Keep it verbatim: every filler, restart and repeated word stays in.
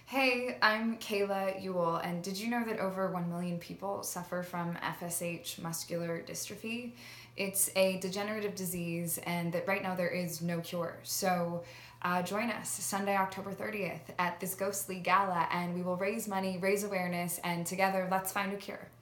Hey, I'm Kayla Ewell, and did you know that over one million people suffer from F S H muscular dystrophy? It's a degenerative disease, and that right now there is no cure. So uh, join us Sunday, October thirtieth at this ghostly gala, and we will raise money, raise awareness, and together let's find a cure.